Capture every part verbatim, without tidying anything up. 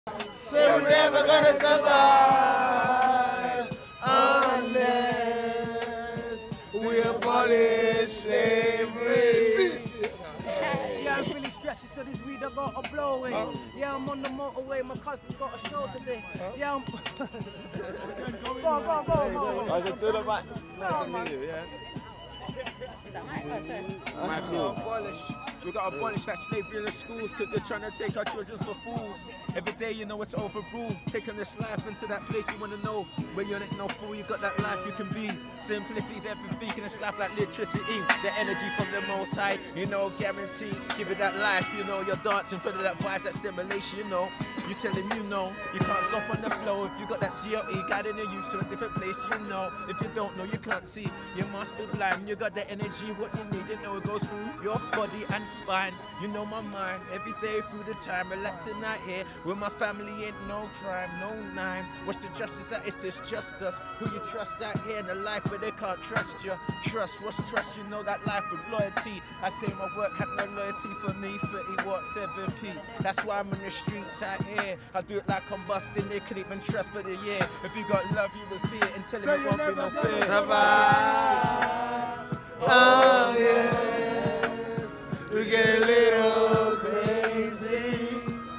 So we're never gonna survive unless we abolish slavery. Yeah, I'm feeling stressed, so this weed I got a blow away. Huh? Yeah, I'm on the motorway, my cousin's got a show today. Huh? Yeah, I'm... go, go, go, go, go. I said to the mic. No, man. Yeah. Is that mic? Oh, sorry. Mic abolish. We got to abolish that slavery in the schools because they're trying to take our children for fools. Every day you know it's overruled. Taking this life into that place you want to know. Where you're not no fool, you got that life you can be. Simplicity's everything in this life like electricity. The energy from the most high, you know, guarantee. Give it that life, you know, you're dancing for that vibe, that stimulation, you know. You tell him you know, you can't stop on the flow. If you got that C L E guiding you to a different place, you know. If you don't know, you can't see. You must be blind. You got that energy, what you need, you know it goes through your body and spine. You know my mind, every day through the time, relaxing out here with my family, ain't no crime, no nine. What's the justice that it's this just us? Who you trust out here in a life where they can't trust you? Trust, what's trust? You know that life with loyalty. I say my work have no loyalty for me, thirty watt, seven p. That's why I'm in the streets out here. I do it like I'm busting, they couldn't even trust for the year. If you got love, you will see it and tell him it won't be no fear. Survive. Oh yes, we get a little crazy.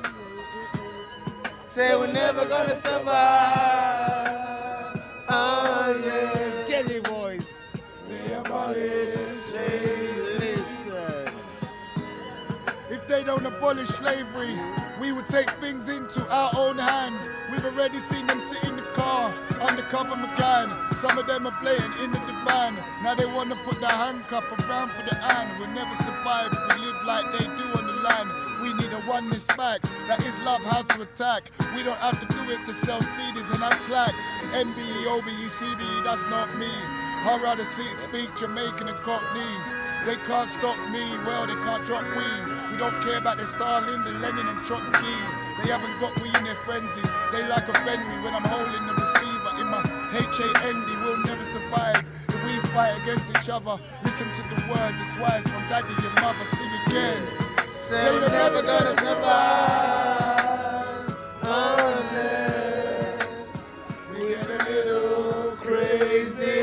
Say we're never gonna survive. Oh yes, get your voice. They abolish slavery. Listen. If they don't abolish slavery, we would take things into our own hands. We've already seen them sit in the car, undercover McCann. Some of them are blatant in the divan. Now they want to put the handcuff around for the hand. We'll never survive if we live like they do on the land. We need a oneness back. That is love, how to attack. We don't have to do it to sell C Ds and have plaques. M B E, O B E, C B E, that's not me. I'd rather see it speak Jamaican and Cockney. They can't stop me, well, they can't drop we. We don't care about the Stalin, the Lenin and Trotsky. They haven't got we in their frenzy. They like offend me when I'm holding the receiver in my H A N D. We'll never survive if we fight against each other. Listen to the words, it's wise from daddy and mother. Sing again. Say we're never gonna survive unless we get a little crazy.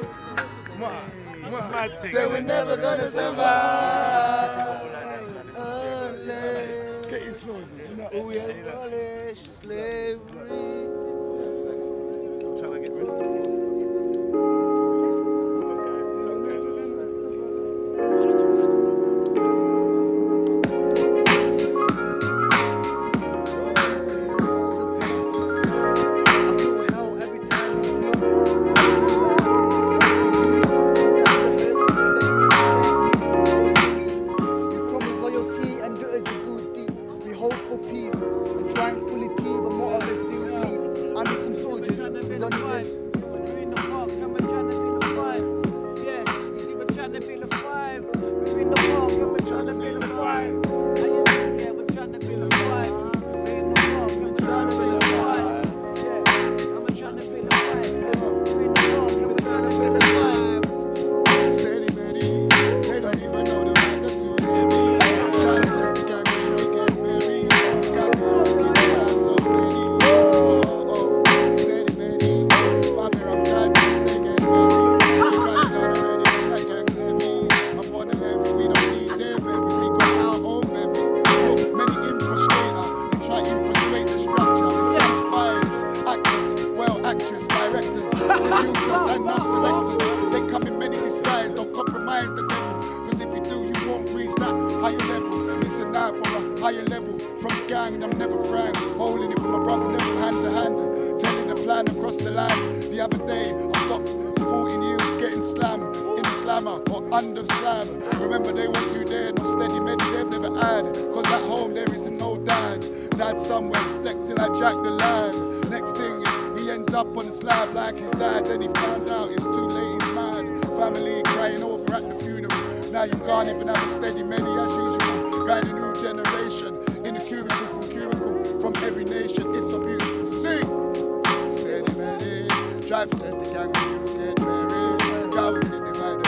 Say we're never gonna survive unless we abolish slavery. Still trying to get rid of it.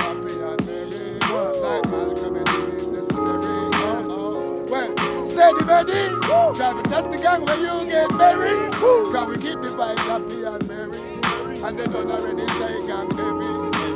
Steady, ready? Try to test the gang where you get buried. Can we keep the vibes happy and merry? And they done already say gang heavy.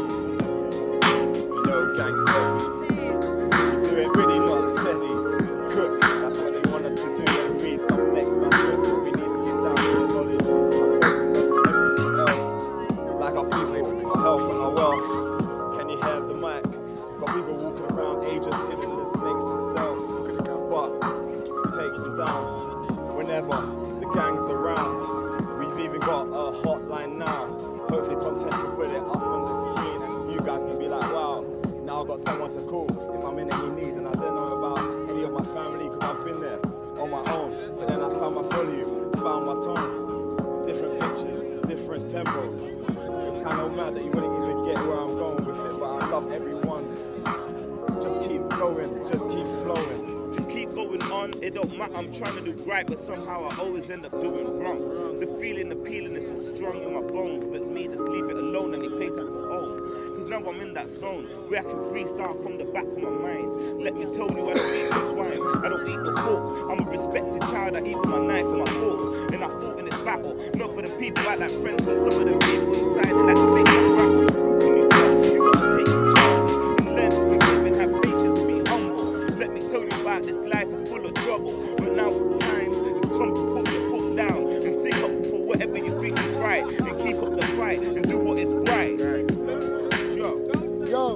No gang heavy. Do it really not steady. Cook, that's what they want us to do. And read some next man book. We need to get down to the knowledge and focus on everything else. Like our people, our health and our wealth. Can you hear the mic? Got people walking around, agents hidden in snakes and stealth. But we take them down whenever the gang's around. We've even got a hotline now. Hopefully content will put it up on the screen and you guys can be like, wow, now I've got someone to call if I'm in any need. And I don't know about any of my family because I've been there on my own. But then I found my volume, found my tone. Different pitches, different tempos. It's kind of mad that you wouldn't even get where I'm going with it, but I love everyone. Just keep going, just keep flowing. Just keep going on, it don't matter, I'm trying to do right, but somehow I always end up doing wrong. The feeling, the peeling is so strong in my bones, but me just leave it alone any place I go home. Cause now I'm in that zone, where I can freestyle from the back of my mind. Let me tell you, I don't eat the swine, I don't eat the pork. I'm a respected child, I eat with my knife and my fork. And I fought in this battle, not for the people I like friends, but some of the people inside of that snake and grapple. Who can you trust? You gotta take your chances, and learn to forgive and have patience and be humble. Let me tell you about this life is full of trouble, but now times it's come to put your foot down and stick up for whatever you think is right, and keep up the fight and do what is right. Yo, Yo,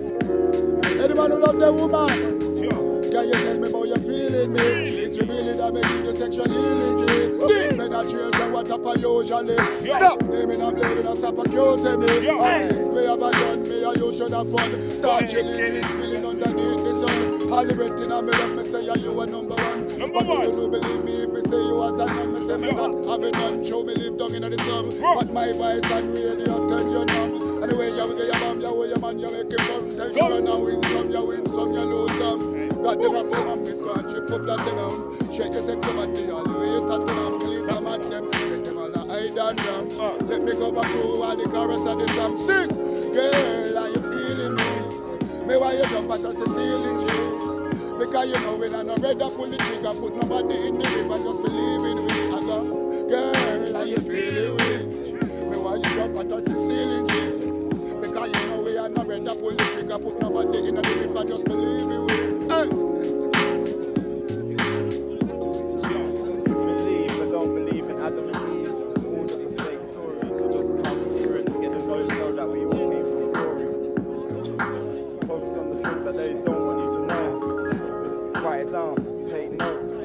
anyone who love their woman? yo, Can you tell me how you're feeling me? It's revealing that may give you sexual healing, G. Deep penetration, what up I usually. Stop naming and blaming and stop accusing me. Yo. All things we have done, me and you should have fun. Start chilling, drinks spilling underneath the sun. Calibrating and me up, me say you are number one. Number but one. you don't believe me if me say you was a man. Me say me Yo. not have it done. Show me live down in the slum. Bro. But my voice and radio turn you numb. Anyway, you with your bomb, you with your man, you make it fun. Tell you run and win some, you win some, you lose some. Got the maximum, miss go and trip up like the down. Shake your sexy body all the way you touch them. Kill it, I'm at them. Get them all the hide and ram. Let me go back to all the chorus of the song. Sing! Girl, are you feeling me? Me why you jump at us the ceiling, G? Because you know when I not ready to pull the trigger, put nobody in the river, just believe in me. I go, girl, are you feeling me? Me why you jump at us the ceiling, G? Because you know we are not ready to pull the trigger, put nobody in the river, just believe in me. Hey. Believe but don't believe in Adam and Eve. All just a fake story. So just come through and get the knowledge know that we all came from glory. Focus on the things that they don't want you to know. Write it down, take notes.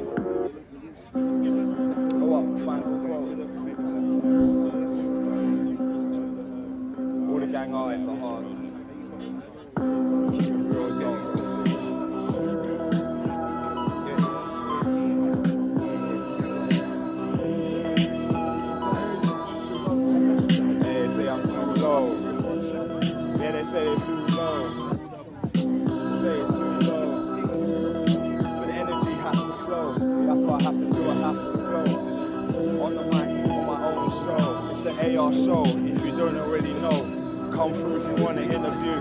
Go up, find some quotes. All the gang artists are hard. Real gang. Yeah, they say it's too low. They say it's too low. But the energy has to flow. That's what I have to do, I have to glow. On the mic, on my own show. It's the A R show. If you don't already know, come through if you want an interview.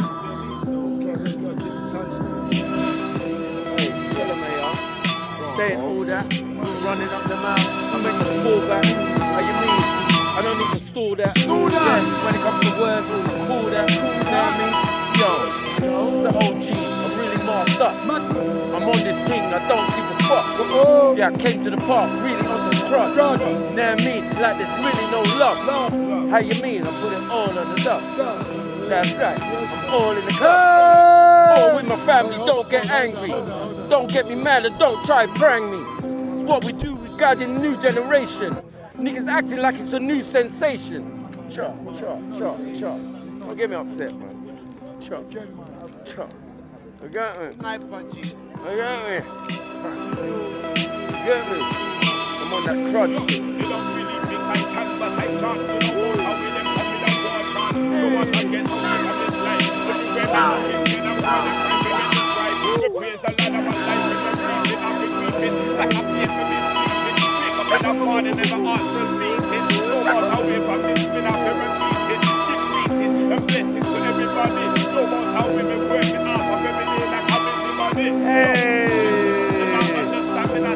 Hey, tell them they are. They ain't all that. Running up the mouth. I make them fall back. How you mean? I don't need to stall that. Stall that. Yeah, when it comes to work, call that. You know what I mean? Yo, it's the O G. I'm really masked up. I'm on this thing. I don't give a fuck. Oh. Yeah, I came to the park really on some crud. God. Now I mean, like there's really no love. Love. How you mean? I put it all on the dub. That's right. I'm all in the club. Hey. All with my family. Don't get angry. Don't get me mad or don't try prank me. It's what we do regarding the new generation. Niggas acting like it's a new sensation. Chop, chop, chop, chop. Don't get me upset, man. Chop, chop. You got me? Knife punchy. You got me? You got me? I'm on that crutch shit. you don't really think I can, but I can't. You know what, how we them come with a war chant. No one can get away from this life. Everywhere we go, we see them running, trying to get this right. We praise the Lord of our life, and we're breathing, and we're weeping, like a pain for me sleeping. Wake up in the morning, never ask to meet it. No matter way from this, we not ever cheating. Keep greeting, and blessings to everybody. No matter how we been working, ask of every day like a busy body. Hey! You not understand me,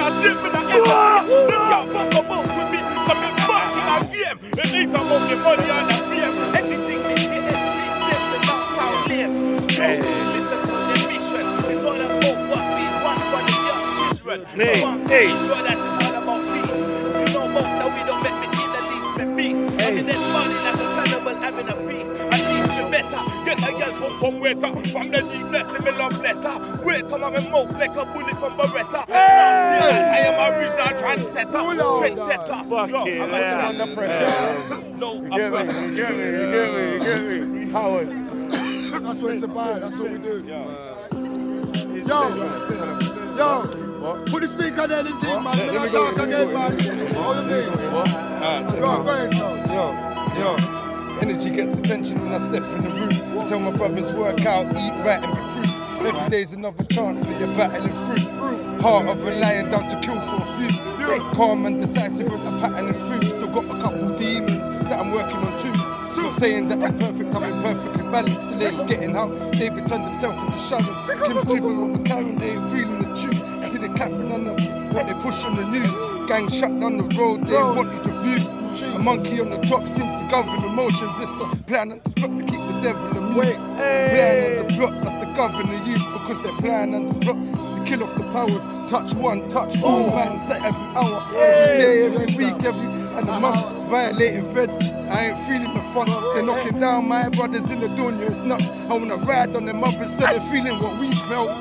a shit with a energy. They can't fuck about with me. Coming back in a game. They ain't about the money and the fame. Everything they shit and big shit is not sound lame. Listen to the mission. It's all about what we want for the young children. Hey, want hey. to make sure that it's all about peace. You know about that we don't make me in the least me beast. I mean that money like a cannibal having a feast. At least you better. Get a girl come from wake up. From the deepness in my love letter. Wait come on my mouth like a bullet from Beretta. I am a original trendsetter. Trendsetter. Fuck Yo, it, I'm man. under pressure. No, I'm Get me, you get me, you get me, you get me. Powers. That's what it's about, that's what we do. Yo, yo, put the speaker there in team, man. Let me talk again, man. How you mean? Go, go ahead, son. Yo, yo, energy gets attention when I step in the room. I tell my brothers work out, eat right and be proof. Every day's another chance when you're battling through. Heart of a lion down to kill for a few. Calm and decisive with a pattern and food. Still got a couple demons that I'm working on too. Not saying that I'm perfect, I'm imperfectly balanced. Still ain't getting how David turned himself into Sharon. Kim Cleveland on the Karen, they ain't feeling the truth. See the clapping on them, what they push on the news. Gang shut down the road, they want you to view. A monkey on the top seems to govern emotions. It's the plan and the plot to keep the devil amused. Plan and the plot, that's to govern the youth. Because their plan and the plot to kill off the powers. Touch one, touch all, man, set every hour. Every day, every week, every and a month. Violating feds, I ain't feeling the fun. They're knocking down my brothers in the dunya, it's nuts. I wanna ride on them mothers so they're feeling what we felt.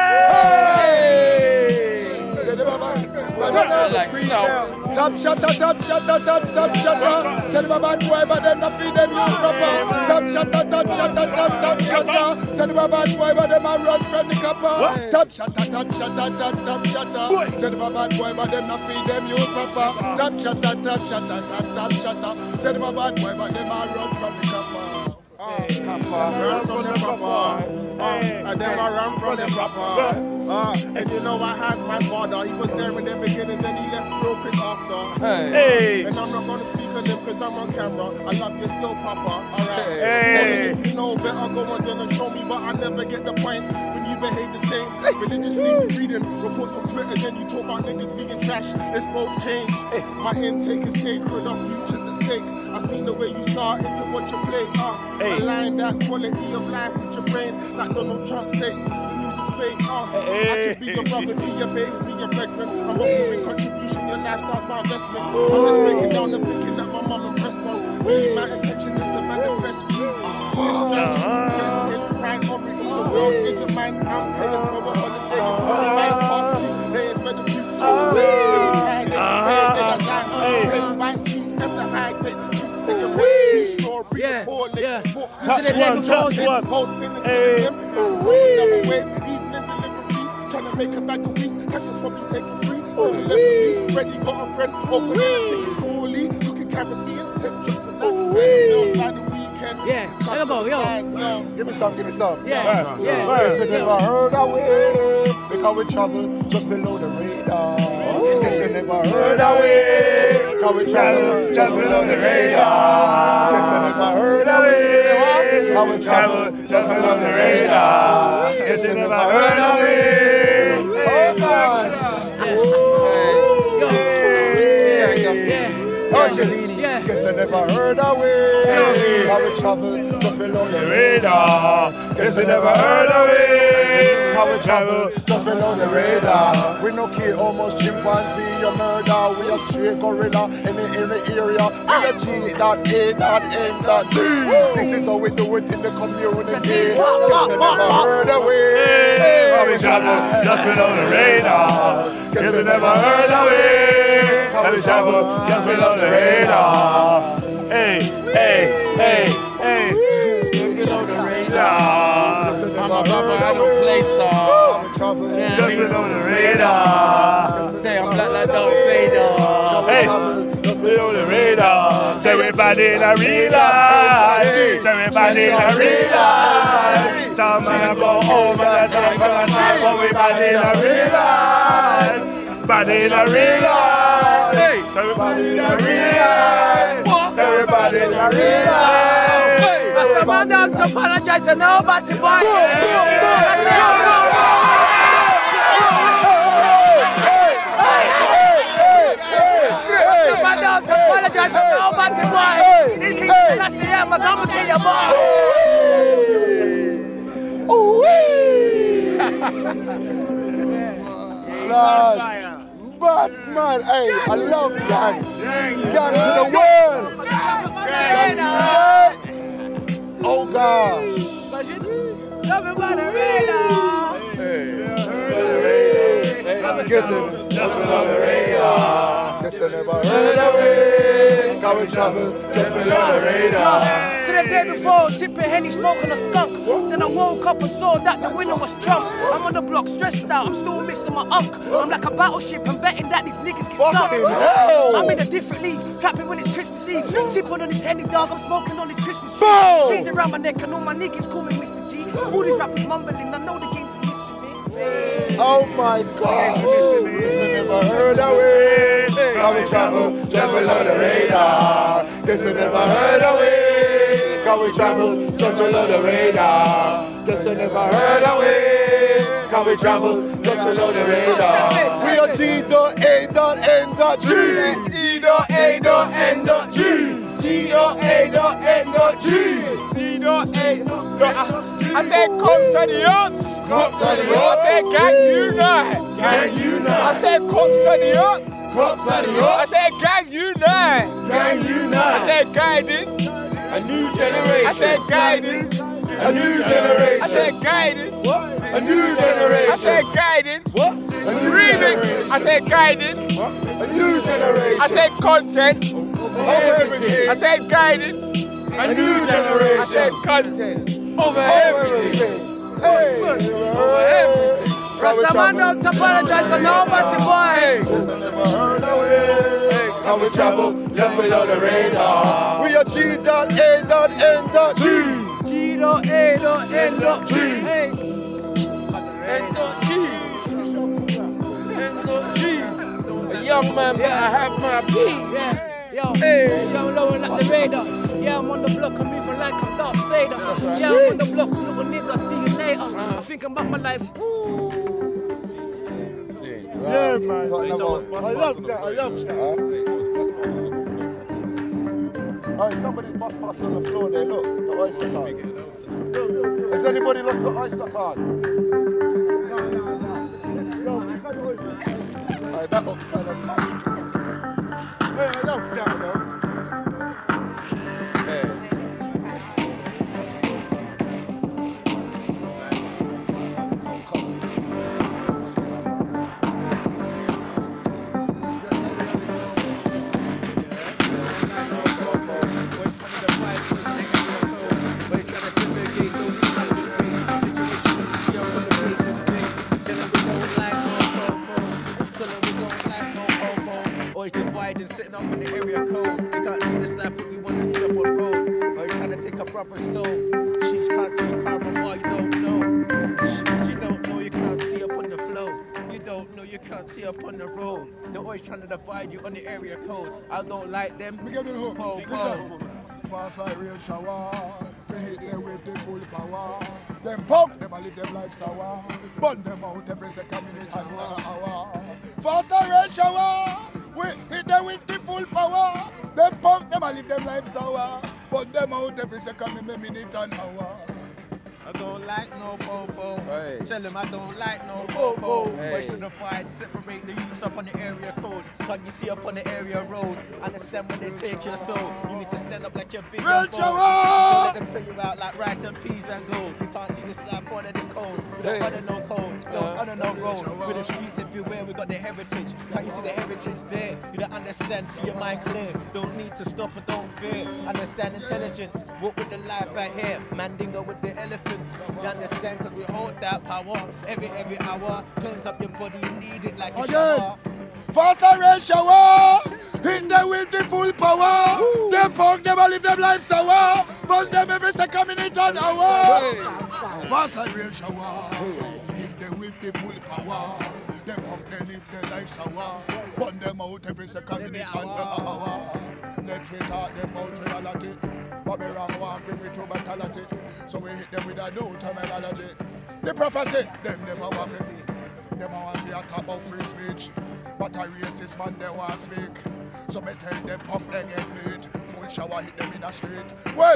Like top shutter, top shutter, top top shutter. Send them a bad boy, but them not feed them you proper. Top shutter, top shutter, top top shutter. Send them a bad boy, but them a run from the copper. Top shutter, top shutter, top top shutter. Send them a bad boy, but them not feed them you proper. Top shutter, top shutter, top top shutter. Send them a bad boy, but them a run from the copper. Hey, run from the proper. And then I run from the proper. Uh, and you know I had my father, he was there in the beginning, then he left real quick after. Hey. Hey. And I'm not gonna speak on him because I'm on camera. I love you still, Papa. Alright. Hey. If you know better, go on then and show me, but I never get the point when you behave the same. Religiously reading reports from Twitter, then you talk about niggas being trash. Let's both change. My intake is sacred, our future's at stake. I seen the way you started to watch your play. Uh, Hey. Align that quality of life with your brain, like Donald Trump says. The news is fake. Uh, Hey. I could be your brother, be your baby, be your brethren. I'm offering contribution, your lifestyle's my investment. I'm just breaking down the thinking that my mum impressed on. Me, my intention is to manifest peace. Distraction, in priority. The world isn't mine. I'm heading for a holiday. My part two days where the future will be. Friday, Friday, I die. Cheese after high grade. Yeah, yeah. Touch one, touch one. Posting the Hey. same. Double wave, even in deliveries. Trying to make a bag a week. Catch a probably take it free. So we left me. Ready, got a friend. Over here, take it coolly. Looking Caribbean. Test trips and that. Feels like the weekend. Yeah, let me go, yo. Give me some, give me some. Yeah, yeah. Guess I never heard of we, because we travel just below the radar. Guess I never heard of we, because we travel just below the radar. Guess I never heard of we, because we travel just below the radar. Guess I never heard of we. Oh gosh. Yo. Yeah. Oh shit. Yeah. Guess I never heard of we, because we travel just below the radar. Guess I never heard of we, because we travel just below the radar. We no care how much chimpanzee you murder. We a straight gorilla in the, in the area. We a G dot A dot N dot T. This is how we do it in the community. Guess I never heard of we, because we travel just below the radar. Guess I never heard of we, because we travel just below the radar. Hey, hey, hey, hey. Just below the radar. I'm a rubber, I don't play star. Yeah, Just below the radar. say I'm black like Darth Vader. Hey, just below the radar. Say everybody in a real life. Say everybody in a real life. Some man go home and I talk about time, but we body in a real life. Body in a real life. Hey, everybody in a real life. Everybody in a real life. That's the man down to apologize to nobody, boy. I say, fire, boy. Ooh wee! Lord, bad man, hey, I love gang. Gang to the world. Gang unite. Oh gosh. Love it by the radar. Guessing, just below the radar. Guess I never heard of it. How we travel, just below the radar. So the day before, sipping Henny, smoking a skunk. Then I woke up and saw that the winner was Trump. I'm on the block, stressed out, I'm still missing my unk. I'm like a battleship, I'm betting that these niggas get sunk. Fucking hell! I'm in a different league, trapping when it's Christmas Eve. Sipping on this Henny, dog, I'm smoking on this Christmas Eve. Boom! Chains around my neck and all my niggas call me Mister T. All these rappers mumbling, I know the game's missing me. Oh my gosh! Guess I never heard of it. How we travel, just below the radar. Guess I never heard of it. How we travel, just below the radar. Guess I never heard of it. How we travel, just below the radar. We are G dot A dot N dot G. E dot A dot N dot G. G dot A dot N dot G. D dot A dot I said cops and the yachts. Cops and the I yachts. said gang unite. Gang unite. I said cops and the yachts. Cops and the I yachts. said gang unite. Gang I unite. said guiding a new generation. I said guiding A new generation. I said guiding what? A new generation. I said guiding what? A new Remix. generation. I said guiding what? A new generation. I said content over everything. I said guiding A new generation. I said content over Over everything. everything. Hey. Over everything. Rasta man don't apologize for nobody, boy. How we travel just below the radar. We are G dot A dot N dot G. G dot A dot N dot G. Hey. N dot G. N dot G. A young man better have my beat. Yeah. Yo, Hey. yo, lower like the radar. Yeah, I'm on the block, I'm moving like I'm Darth Vader. Yeah, I'm on the block, little nigga, see you later. I'm thinking about my life. Yeah, man. I love that, I love that. Alright, somebody's bus pass on the floor there. Look, the Oyster card. Has anybody lost the Oyster card? Alright, that looks kind of tough. Hey, I love that, man. Sitting up in the area code. You can't see this life, but we want to see up on road. Or you trying to take a brother's soul. She can't see a car from all you don't know. She, you don't know you can't see up on the flow. You don't know you can't see up on the road. They're always trying to divide you on the area code. I don't like them. We get the hook. Po, po. Listen. Fast like real shower. We hit them with the full power. Them pump, them a live them life sour. Burn them out every second minute and one hour. Fast like real shower. We hit them with the full power. Them punk, them a live them life sour. Burn them out every second minute and hour. I don't like no popo. Hey. Tell him I don't like no popo. Hey. Voice of the fight, separate the youths up on the area code. Can't you see up on the area road? Understand when they take your soul. You need to stand up like you're big Real and bold. shower! Don't let them sell you out like rice and peas and gold. You can't see this life under the code. We don't Hey. honor no code, don't Uh, honor no road. With the streets everywhere, we got the heritage. Can't you see the heritage there? You don't understand, see your mind clear. Don't need to stop and don't fear. Understand intelligence, walk with the life right here. Mandingo with the elephants. You understand, cause we hold that power. Every, every hour, cleanse up your body, you need it like a Again. shower. Fast and real shower. Hit them with the full power. Woo. Them punk, them a live them life sour. Buzz them every second minute and hour. Hey. Fast and real shower. Hit them with the full power. Them punk, they live their life sour. Burn them out every second minute and hour. Let's we talk them about reality. But we wrong one bring me to mentality. So we hit them with a new terminology. The prophecy, them never want to be. Them want to talk about free speech. But a racist man they want to speak. So me tell them pump they get beat. Full shower hit them in the street. Well,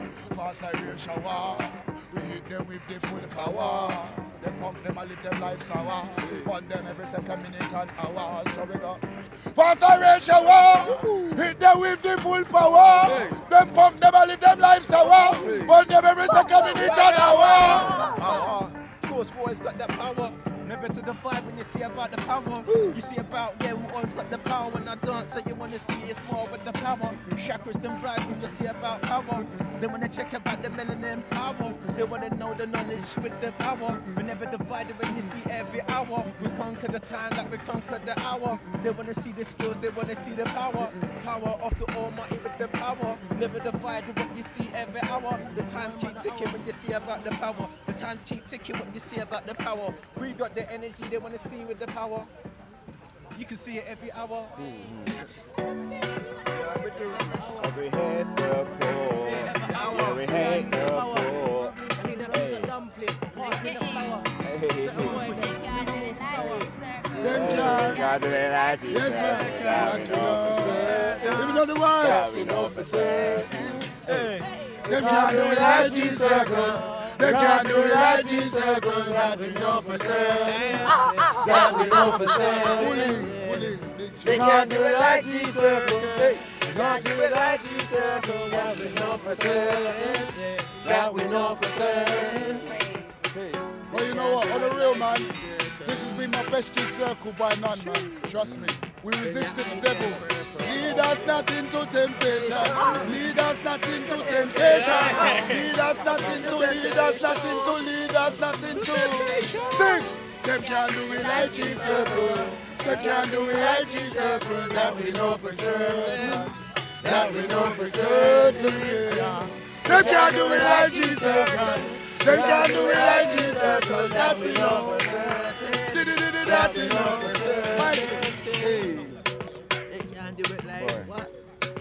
Fast like rain shower. We hit them with the full power. Them pump them and live them life sour. Want them every second minute and hour. So we go. Fast like rain shower. Hit them with the full power. Them pump them and live them life sour. Want them every second minute and hour. Power. Course boys got that power. Never to the vibe when you see about the power. You see about, yeah, we always got the power. When I dance, so you want to see it's more with the power. Chakras, them brides, when you see about power. They want to check about the melanin power. They want to know the knowledge with the power. We never divided when you see every hour. We conquer the time like we conquer the hour. They want to see the skills, they want to see the power. Power of the Almighty with the power. Never divided what you see every hour. The times keep ticking when you see about the power. The times keep ticking what you see about the power. We got the energy they want to see with the power. You can see it every hour. As we hit the pool, yeah, we hit the pool. Them can't. Gotta do it like you Yes, said. sir. Gotta be no for certain. Even though the Gotta words. be no for certain. Them can't do it like G-Circle. They can't do it like G-Circle. That we know for certain. That we know for certain. They can't do it like G-Circle. They can't do it like G-Circle. That we know for certain. That we know for certain. Well, you know what? On the real, man, this has been my best G-Circle by none, man. Trust me. We resisted the devil. Lead us not into temptation. Lead us not into temptation. Lead us not into, lead us not into, lead us not into. Sing! Them can't do it like G-Circle. They can't do it like G-Circle. That we know for certain. That we know for certain, yeah. They can't do it like G-Circle. They can't do it like G-Circle. That we know for certain. That we know for certain. They can't do it like what?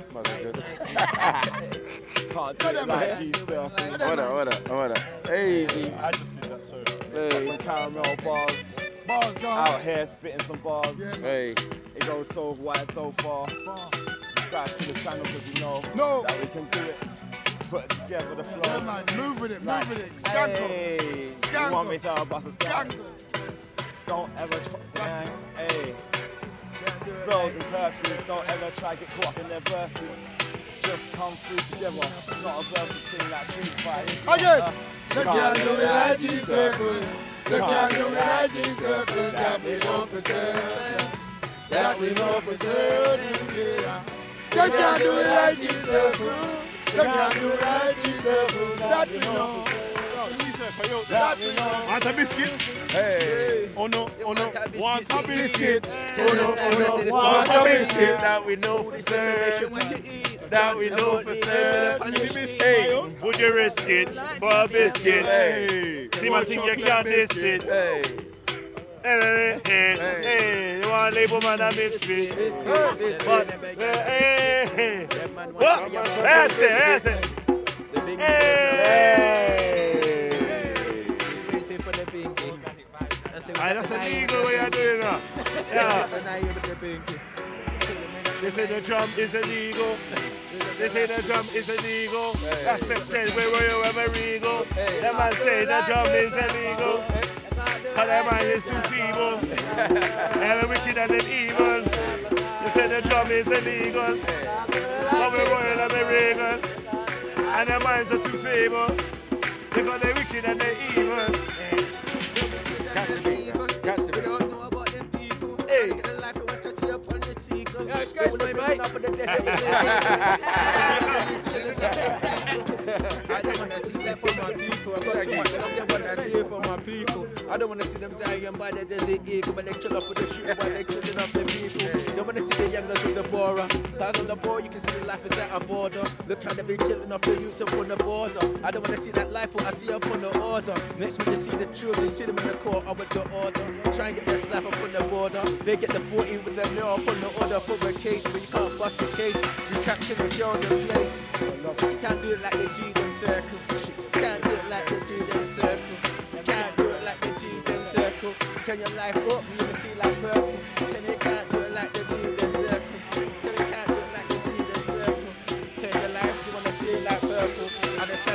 Can't do it like G-Circle. What up, what up, what up? Hey, I just did that, sorry. Got some caramel bars. Bars, gone. Out here spitting some bars. hey. It goes so wide, so far. Subscribe to the channel because we know No. that we can do it. Put it together the flow. Yeah, man, move with it, move with it. Skanko. Hey, you want me to bust a skank? Don't ever try, hey. Spells and curses, don't ever try to get caught up in their verses. Just come through together. It's not a versus thing like Street Fight. Again. They can't do it like G-Circle. They can't do it like G-Circle. That we know for certain. That we know for certain, yeah. They can't do it like G-Circle. They can't do it like G-Circle. That we know. That we know. Want a biscuit? Hey. Oh no, oh no. Want a biscuit? Oh no, oh no. Want a biscuit? That we know for certain. That we know for certain. Hey, would you risk it for a biscuit? Hey, see my thing, you can't miss it. Hey. Hey, hey, hey, you want to label man a misfit? But, hey, hey, what? That's it, that's it. Hey! Waiting for the binky. Aye, that's illegal what you're doing now. Yeah. They say the drum is illegal. They say the drum is illegal. Aspect says where were you ever regal? That man say the drum is illegal. Cause that man is too feeble. And the wicked and the evil. They say the drum is illegal. But we're royal and we're regal. And their minds are too feeble. Because they're wicked and they're evil. Hey. Yeah, excuse me, mate. I don't want to see that for my people. I got too much love, they want to see it for my people. I don't want to see them dying by the desert eagle, but they kill off with the shooter while they're killing off the people. Don't want to see the youngers with the borer. Cause on the board, you can see the life is at a border. Look how they be killing off the youths up on the border. I don't want to see that life, what I see up on the order. Next minute, see the children, see them in the court, I with the order. Try and get their slap up on the border. They get the forty with the mirror up on the order for a case, but you can't bust the case. You capture the jail in place. Can't do it like the G them circle. Can't do it like the G them circle. Can't do it like the G them circle. Turn your life up, you can see like purple. Tell you can't do it like the G them circle. Tell you can't do it like the G them circle. Turn your life, you wanna see like purple. And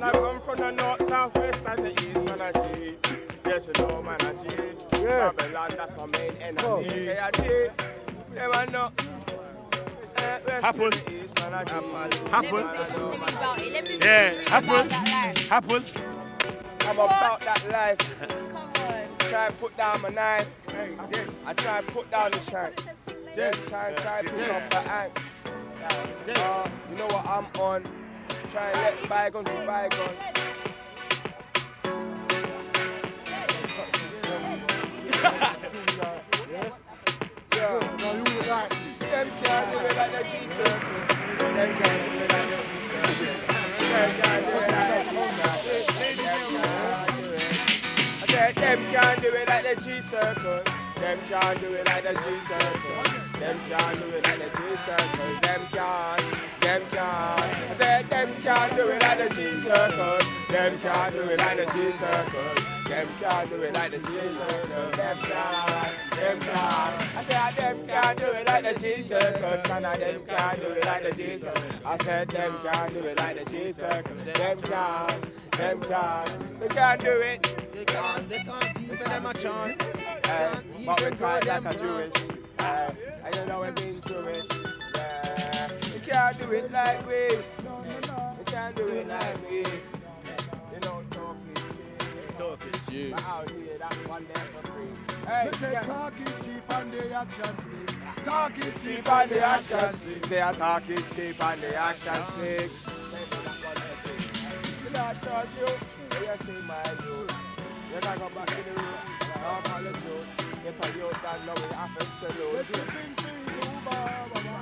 I come from the north, south, west, and the east, man, I see. Yes, you know, man, I see. Yeah. Babylon, that's my main enemy. Oh. Say I see. Them I know. Eh, west Happen. to the east, man, I see. Happen. Let me see about it. Let me see Yeah, about happen. that life. Happen. I'm about that life. Come on. Try and put down my knife. I try and put down the shank. Then try and try and pick up the axe. Uh, you know what I'm on. Try and let bygones be bygones. Yeah. No, you would like me. Them can't do it like the G-Circle. Them can't do it like the G-Circle. Them can't do it like the G-Circle. I said them can't do it like the G-Circle. Them can't do it like the G-Circle. Them can't do it like the G-Circle. Them can't. Them can't. I said them can't do it like the G-Circle. Them can't do it like the G-Circle. Them can't do it like the G-Circle. Them can't. Them can't. I said them can't do it like the G-Circle. None of them can't do it like the G-Circle. I said them can't do it like the G-Circle. Them can't. Them can't. They can't do it. They can't, they can't even them a chant. Uh, but we call like a Jewish. Uh, I don't know what means to it. Yeah. We can't do it like we. We can't do it like we. You know, talking shit. Talking shit. But out here, that's one day for free. Hey, They say yeah. talk is cheap and the action speak. Talk is cheap Cheap and the action speak. They are talking cheap and the action speak. You know, I charge you. You see my youth. You gotta go back to the room. I'll call it youth. Get a youth that know it happens to you. Let it bring to you, Baba.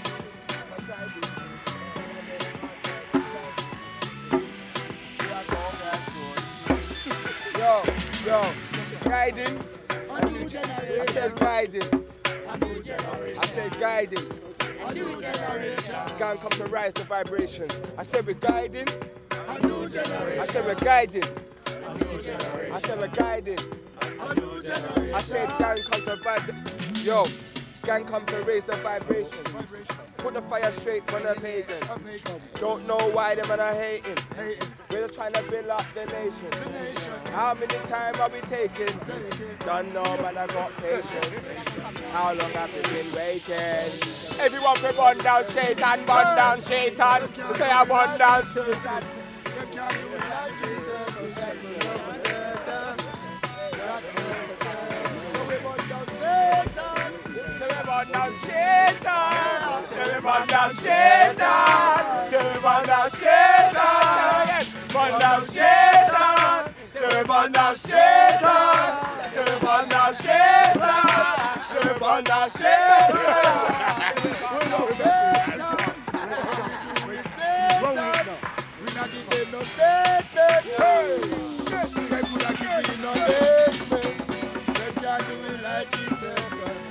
Yo, yo, guiding. A new I generation. said guiding. A new generation. I said guiding. A new generation. Gang come to rise the vibrations. I said we're guiding. A new generation. I said we're guiding. A new generation. I said we're guiding. A new generation. I said gang come to vib. Yo, gang come to raise the vibrations. Put the fire straight when they're pagan. A pagan. Don't know why them man are hating. Hating. We're just trying to build up the nation. The nation. How many time are we taking? Taking. Don't know, man, I got patience. How long have you been waiting? Everyone can run down Shaitan, run down Shaitan. Say I run down Shaitan. They can't do it like Jesus. So we run down Satan. Say we run down Shaitan. Say we run down Shaitan. Say we run down Shaitan. Run down Shaitan. Say we run down Shaitan. Say we run down Shaitan. Say we run down Shaitan. We not give them no statement. They could have given no basement. They can't do it like Jesus.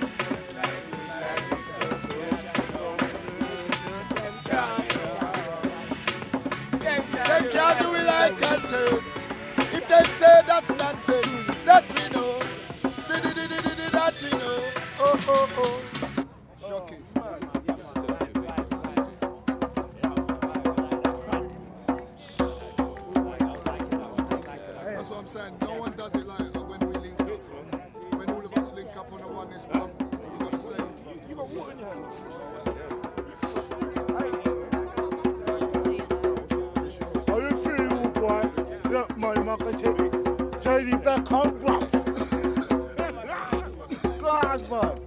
They can't do it like us too. If they say that's nonsense, that we know. That we know. Oh, oh, oh. Shocking. That's what I'm saying. No one does it like when we link up. When all of us link up on the one this month, you gotta say. You got water in your hand. How you feel, boy? Look, my marketing. J D Beckham, bruv. Glass, man.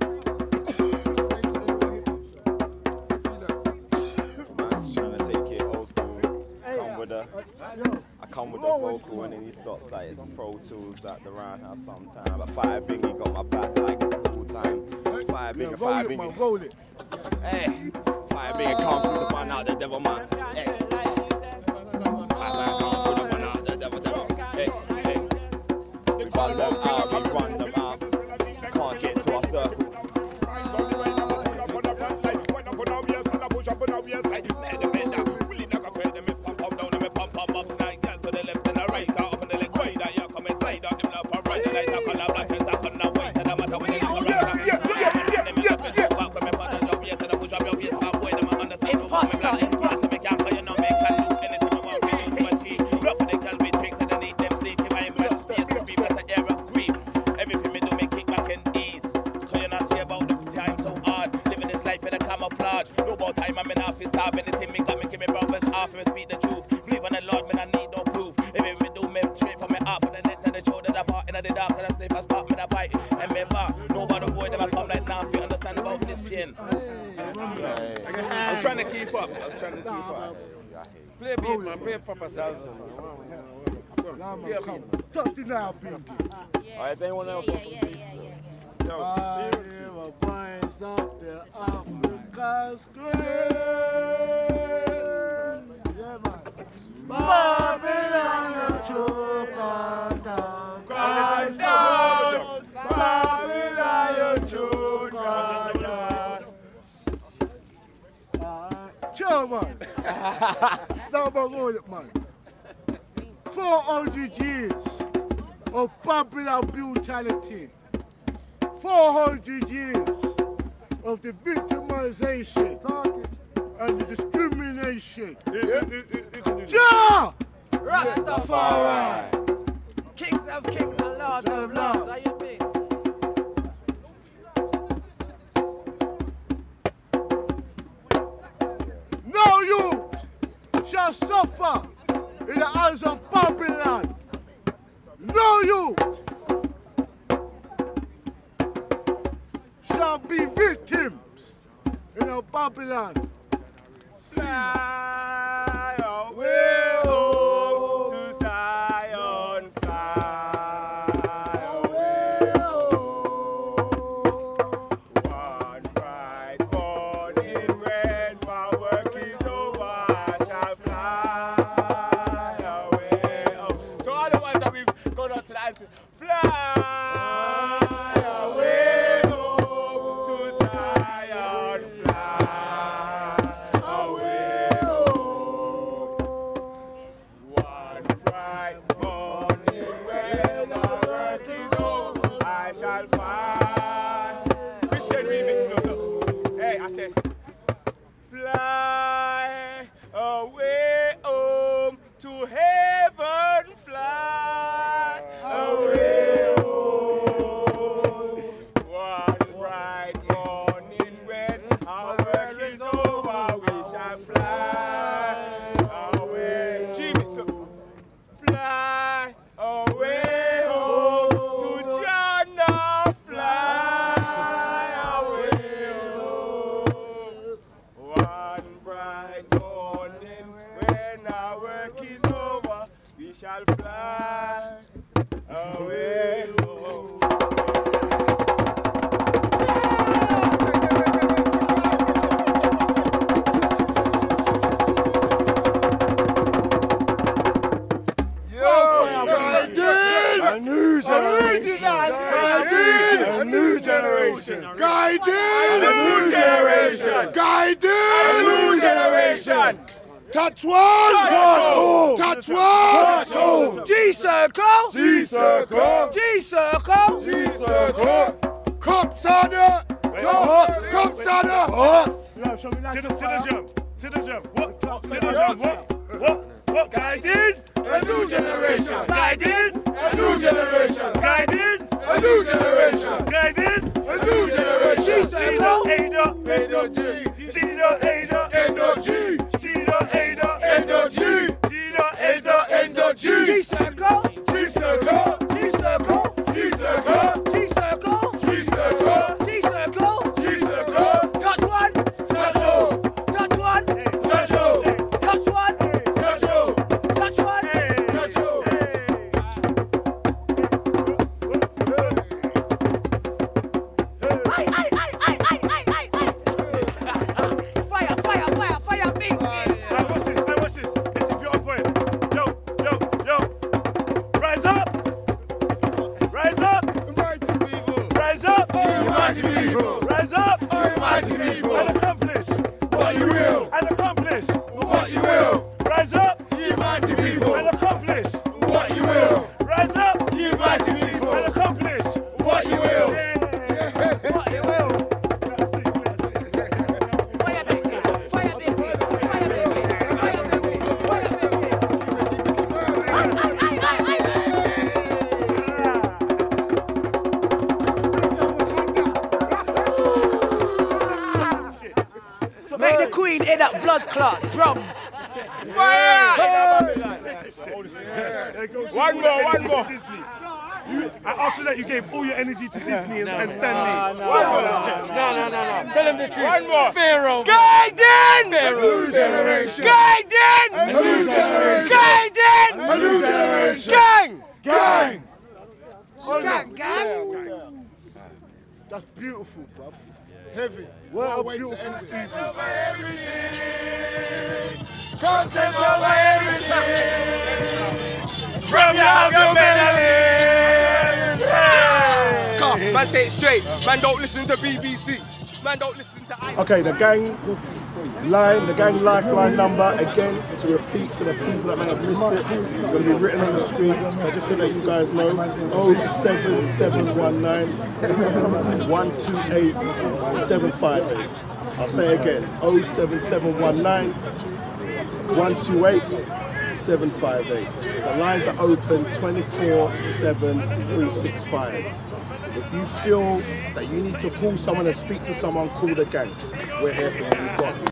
Man's trying to take it old school. Come with a, I come with a vocal and then he stops like it's Pro Tools at the roundhouse sometime. But Fire Bingy got my back like it's school time. Fire Bingy, Fire Bingy. Roll it. Hey, Fire Bingy come through to burn out the devil man. Hey. Fire man come through to burn out the devil devil. Hey, hey. We run them out, we run them out. Can't get to our circle. Imposter, imposter. believe in the Lord, man, I need no proof. If it me do me straight from me up, for the net to the shoulder, the part in the dark, and I sleep, I spot me, I bite, and me back. Nobody boy never come like now, if you understand about this pain. I'm trying to keep up, I'm trying to keep up. Play beat, man, play proper sounds. Touch the now, Pinky. Alright, is anyone else on some beats? I am a voice of the Africa's grave. Yeah, man. Babylon, the choke on down. Christ down. Babylon, the choke on down. Chill, man. Now, about hold it, man. four hundred years of Babylon brutality. four hundred years of the victimization and the discrimination. Ja! Rastafari! Kings of kings and lords of lords. How you been? No youth shall suffer in the eyes of Babylon. No youth shall be victims in a Babylon. Fly away home to Zion, fly away home. One bright morning when my work is over, I shall fly away home. So all the ones that we've gone on to the answer, fly away home to Zion, fly away home. One bright morning when our work is over, I shall find. Christian remix, look, look. Hey, I said, fly away home to heaven, fly away home. One bright morning when our work is over, we shall fly away. G-Mix, look. Fly away home to Jannah, fly away home. One bright morning when our work is over, we shall fly away home. A new generation. Guided. A new generation. Guided. A new generation. Guided. A new generation. Touch one. Touch all. Touch one. Touch all. G-Circle! G-Circle. G-Circle! G-Circle. Cops on it. Cops. Cops on it. Cops. To the, to the jump. To the jump. What? To the jump. What? What? What? Guided? A new generation. Guided? A new generation. Guided? A new generation. Guided? A new generation. G-Circle! Ada. Ada G. Gina Ada. Endo G. Gina Ada. Endo G. Gina Endo Ada. Endo G. G-Circle! G-Circle. G-Circle! G-Circle. G-Circle! G-Circle. G-Circle! G-Circle. Touch one! Touch all. Touch one! Touch all. Touch one! Touch all. Touch one! Touch all. Aye, aye, aye, aye, aye, aye, aye, aye. Fire, fire, fire, fire, bing, bing. Hey, watch this. Hey, watch this. This is your point. Yo, yo, yo. Rise up. Rise up. Mighty people. Rise up. Mighty people. Rise up. Mighty people. And accomplish. What you will. And accomplish. What you will. Rise up. Ye mighty people. And accomplish. What you will. Rise up. Ye mighty people. And accomplish. What you will. What you will. Fire, bing, fire, bing, fire, bing, fire, bing, fire, bing. Aye, aye, aye, aye, aye. Make the queen hear that blood clot. Drums. Fire! One more, one more. Disney. You, after that, you gave all your energy to Disney and, and Stanley. No, no, no, no, no, no. Tell him the truth. One more. Pharaoh. Gaiden! Pharaoh. A new generation. Gaiden! A new generation. Gaiden! A new generation. Gang! Gang! Gang, gang. That's beautiful, bruv. Heavy. What What a a way to beautiful end it. Content over everything. From your Come, man, say it straight. Man, don't listen to B B C. Man, don't listen to I. Okay, the gang line, the gang lifeline number, again, to repeat for the people that may have missed it, it's going to be written on the screen, but just to let you guys know, oh seven seven one nine, one two eight, seven five eight. I'll say again, oh seven seven one nine, one two eight, seven five eight. The lines are open twenty-four seven, three sixty-five. If you feel that you need to call someone and speak to someone, call the gang. We're here for you. We've got you.